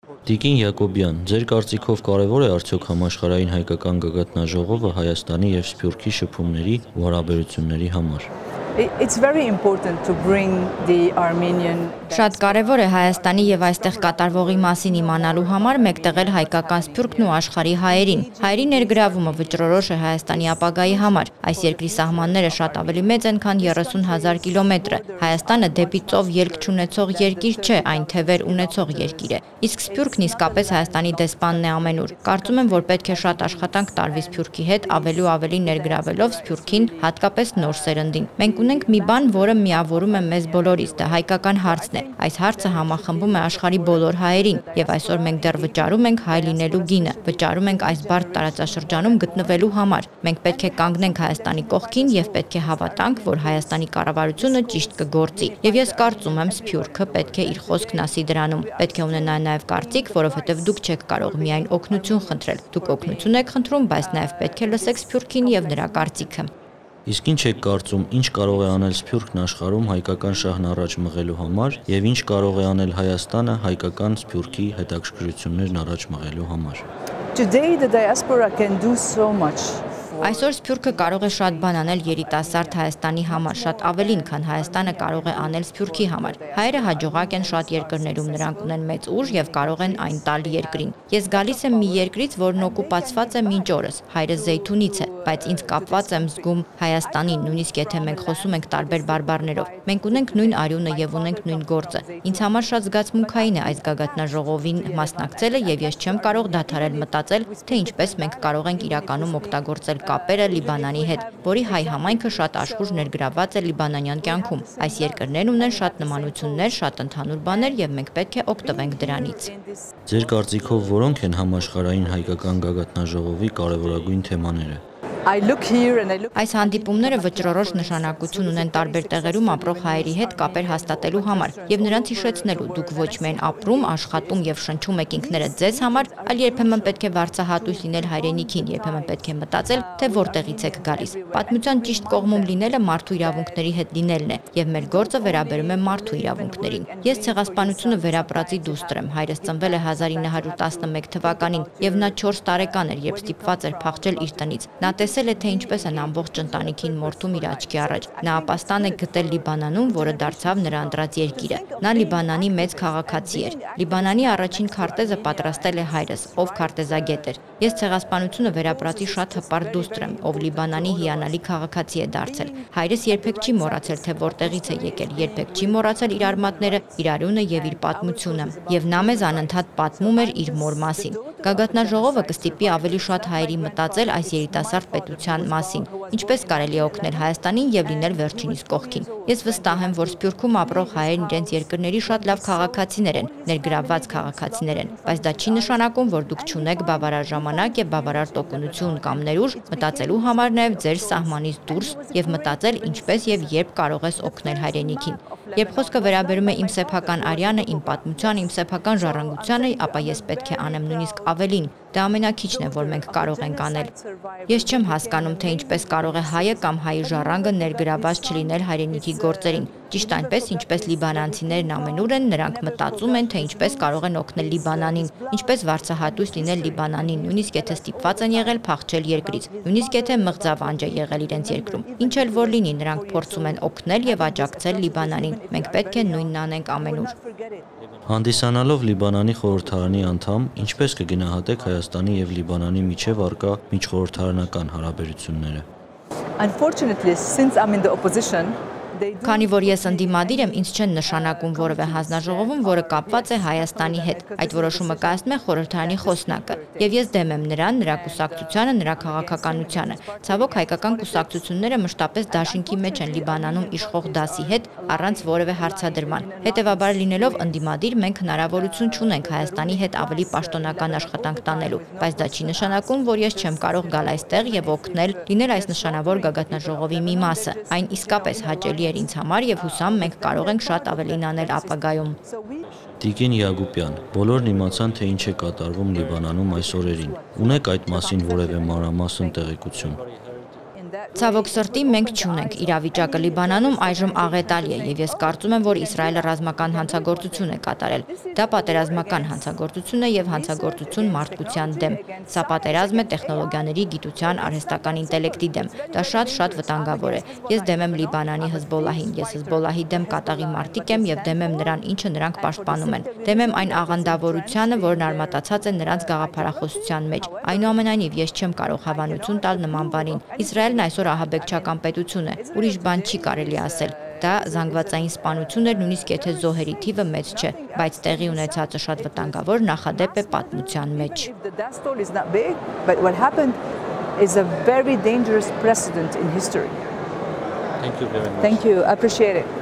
Տիկին Յակոբյան, ձեր կարծիքով կարևոր է արդյոք համաշխարհային հայկական գագաթնաժողովը Հայաստանի եւ Սփյուռքի շփումների ու հարաբերությունների համար։ It's very important to bring the Armenian. Շատ կարևոր է Հայաստանի եւ այստեղ կատարվողի մասին իմանալու համար մեկտեղել հայկական Սփյուռքն ու աշխարհի հայերին։ Հայերի ներգրավումը վճռորոշ է Հայաստանի ապագայի համար։ Այս երկրի սահմանները շատ ավելի մեծ են, քան 30,000 կիլոմետրը։ Հայաստանը դեպի ծով ելք չունեցող երկիր չէ, այն թևեր ունեցող երկիր է։ Իսկ Սփյուռքն իսկապես Հայաստանի դեսպանն է ամենուր։ Կարծում եմ, որ պետք է շատ աշխատանք տարվի Սփյուռքի հետ, ավելի ու ավելի ներգրավելով Սփյուռքին, հատկապես նոր սերնդին։ Մենք ունենք մի բան, որը միավորում է մեզ բոլորիս, դա հայկական հարցն է։ Այս հարցը համախմբում է աշխարհի բոլոր հայերին, եւ այսօր մենք դեռ վճարում ենք հայ լինելու գինը, վճարում ենք այս բարդ տարածաշրջանում գտնվելու համար։ Մենք պետք է կանգնենք Հայաստանի կողքին եւ պետք է հավատանք, որ Հայաստանի կառավարությունը ճիշտ կգործի։ Եվ ես կարծում եմ, Սփյուռքը պետք է իր խոսքն ասի դրանում։ Պետք է ունենա նաեւ կարծիք, որովհետեւ դուք չեք կարող միայն օգնություն խնդրել։ Դուք օգնություն եք խնդրում, բայց նաեւ պետք է լսեք Սփյուռքին եւ նրա կարծիքը։ Իսկ ինչ եք կարծում, ինչ կարող է անել Սփյուռքն աշխարհում հայկական շահն առաջ մղելու համար եւ ինչ կարող է անել Հայաստանը հայկական Սփյուռքի հետաքրքրություններն առաջ մղելու համար։ Today the diaspora can do so much. Այսօր Սփյուռքը կարող է շատ բան անել երիտասարդ Հայաստանի համար, շատ ավելին, քան Հայաստանը կարող է անել Սփյուռքի համար։ Հայերը հաջողակ են շատ երկրներում, նրանք ունեն մեծ ուժ եւ կարող են այն տալ երկրին։ Ես գալիս եմ մի երկրից, որն օկուպացված է մինչ օրս, հայրս Զեյթունից է, բայց ինձ կապված եմ զգում Հայաստանին, նույնիսկ եթե մենք խոսում ենք տարբեր բարբառներով։ Մենք ունենք նույն արյունը եւ ունենք նույն գործը։ Ինձ համար շատ զգացմունքային է այս գագաթնաժողովին մասնակցելը եւ ես չեմ կարող դադարել մտածել, թե ինչպես մենք կարող ենք իրականում օգտագործել կապերը Լիբանանի հետ, որի հայ համայնքը շատ աշխուժ ներգրավված է լիբանանյան կյանքում։ Այս երկրներն ունեն շատ նմանություններ, շատ ընդհանուր բաներ եւ մենք պետք է օգտվենք դրանից։ Ձեր կարծիքով որոնք են համաշխարհային հայկական գագաթնաժողովի կարևորագույն թեմաները։ I look here and I look. Այս հանդիպումները վճռորոշ նշանակություն ունեն տարբեր տեղերում ապրող հայերի հետ կապեր հաստատելու համար եւ նրանց հիշեցնելու դուք ոչ միայն ապրում, աշխատում եւ շնչում եք ինքներդ ձեզ համար, այլ երբեմն պետք է վարձահատույց լինել հայրենիքին, երբեմն պետք է մտածել, թե որտեղից եք գալիս։ Պատմության ճիշտ կողմում լինելը մարդու իրավունքների հետ լինելն է եւ մեր գործը վերաբերում է մարդու իրավունքներին։ Ես ցեղասպանությունը վերապրածի դուստր եմ։ Հայրս ծնվել է 1911 թվականին եւ նա 4 տարեկան էր, երբ ստիպված էր փախչել իր տնից։ Նա տեսել է, թե ինչպես են ամբողջ ընտանիքին մորթում իր աչքի առաջ։ Նա ապաստան է գտել Լիբանանում, որը դարձավ նրա ընտրած երկիրը։ Նա Լիբանանի մեծ քաղաքացի էր։ Լիբանանի առաջին քարտեզը պատրաստել է հայրս, ով քարտեզագետ էր։ Ես ցեղասպանությունը վերապրածի շատ հպարտ դուստր եմ, ով Լիբանանի հիանալի քաղաքացի է դարձել։ Հայրս երբեք չի մոռացել, թե որտեղից է եկել, երբեք չի մոռացել իր արմատները, իր արյունը եւ իր պատմությունը։ Եվ նա մեզ անընդհատ պատմում էր իր մոր մասին։ Գագաթնաժողովը կստիպի ավելի շատ հայերի մտածել այս երիտասարդ պետության մասին, ինչպես կարելի է օգնել Հայաստանին եւ լինել վերջինիս կողքին։ Ես վստահ եմ, որ Սփյուռքում ապրող հայերն իրենց երկրների շատ լավ քաղաքացիներ են, ներգրավված քաղաքացիներ են, բայց դա չի նշանակում, որ դուք չունեք բավարար ժամանակ եւ բավարար տոկունություն կամ ներուժ մտածելու համար նաեւ ձեր սահմանից դուրս եւ մտածել ինչպես եւ երբ կարող ես օգնել հայրենիքին։ Երբ խոսքը վերաբերում է իմ սեփական արյանը, իմ պատմությանը, իմ սեփական ժառանգությանը, ապա ես պետք է անեմ նույնիսկ ավելին։ Դա ամենակիչն է, որ մենք կարող ենք անել։ Ես չեմ հասկանում, թե ինչպես կարող է հայը կամ հայի ժառանգը ներգրաված չլինել հայրենիքի գործերին։ Ճիշտ այնպես, ինչպես լիբանանցիներն ամենուր են, նրանք մտածում են, թե ինչպես կարող են օգնել Լիբանանին, ինչպես վարձահատույց լինել Լիբանանին, նույնիսկ եթե ստիպված են եղել փախչել երկրից, նույնիսկ եթե մղձավանջ է եղել իրենց երկրում։ Ինչ էլ որ լինի, նրանք փորձում են օգնել եւ աջակցել Լիբանանին։ Մենք պետք է նույնն անենք ամենուր։ Հանդիսանալով Լիբանանի խորհրդարանի անդամ, ինչպես կգնահատեք Հայաստանի եւ Լիբանանի միջև առկա միջխորհրդարանական հարաբերությունները։ Unfortunately, since I'm in the opposition, Քանի որ ես ընդդիմադիր եմ, ինձ չեն նշանակում որևէ հանձնաժողովում, որը կապված է Հայաստանի հետ։ Այդ որոշումը կայացնում է խորհրդարանի խոսնակը, եւ ես դեմ եմ նրան, նրա կուսակցությանը, նրա քաղաքականությանը։ Ցավոք հայկական կուսակցությունները մշտապես դաշինքի մեջ են Լիբանանում իշխող դասի հետ առանց որևէ հարցադրման։ Հետևաբար լինելով ընդդիմադիր մենք հնարավորություն չունենք Հայաստանի հետ ավելի պաշտոնական աշխատանք տանելու, բայց դա չի նշանակում, որ ես չեմ կարող գալ այստեղ եւ օգնել, լինել այս նշանավոր գագաթնաժողովի մի մասը։ Այն իսկապես հաճելի էր ինձ համար եւ հուսամ մենք կարող ենք շատ ավելին անել ապագայում։ Տիկին Յակոբյան, բոլորն իմացան, թե ինչ է կատարվում Լիբանանում այս օրերին։ Ունեք այդ մասին որևէ մանրամասն տեղեկություն։ Ցավոք սրտի մենք չունենք, իրավիճակը Լիբանանում այժմ աղետալի է եւ ես կարծում եմ, որ Իսրայելը ռազմական հանցագործություն է կատարել։ Դա պատերազմական հանցագործություն է եւ հանցագործություն մարդկության դեմ։ Սա պատերազմ է տեխնոլոգիաների, գիտության, արհեստական ինտելեկտի դեմ։ Դա շատ վտանգավոր է։ Ես դեմ եմ Լիբանանի Հեզբոլլահին, ես Հեզբոլլահի դեմ կատաղի մարտիկ եմ եւ դեմ եմ նրան, ինչը նրանք պաշտպանում են։ Դեմ եմ այն աղանդավորությանը, որն արմատացած է նրանց գաղափարախոսության մեջ։ Այնուամենայնիվ ես չեմ կարող հավանություն տալ նման բանին։ Իսրայելն այսօր ահաբեկչական պետություն է, ուրիշ բան չի կարելի ասել։ Դա զանգվածային սպանություն էր, նույնիսկ եթե զոհերի թիվը մեծ չէ, բայց տեղի ունեցածը շատ վտանգավոր նախադեպ է պատմության մեջ։ Is a very dangerous precedent in history. Thank you very much. Thank you. I appreciate it.